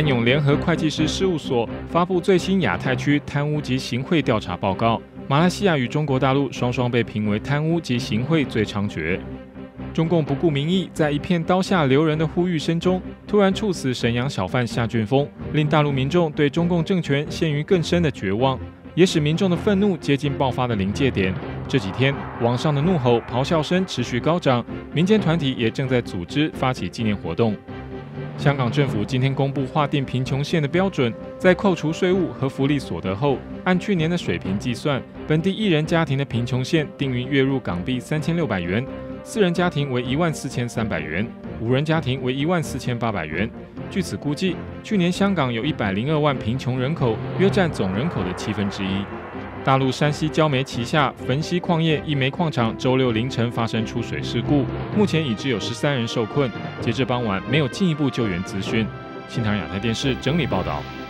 安永联合会计师事务所发布最新亚太区贪污及行贿调查报告，马来西亚与中国大陆双双被评为贪污及行贿最猖獗。中共不顾民意，在一片刀下留人的呼吁声中，突然处死沈阳小贩夏俊峰，令大陆民众对中共政权陷于更深的绝望，也使民众的愤怒接近爆发的临界点。这几天，网上的怒吼、咆哮声持续高涨，民间团体也正在组织发起纪念活动。香港政府今天公布划定贫穷线的标准，在扣除税务和福利所得后，按去年的水平计算，本地一人家庭的贫穷线定于月入港币3600元，4人家庭为14300元，5人家庭为14800元。据此估计，去年香港有102万贫穷人口，约占总人口的1/7。大陆山西焦煤旗下汾西矿业一煤矿场周六凌晨发生出水事故，目前已知有13人受困，截至傍晚没有进一步救援资讯。新唐亚太电视整理报道。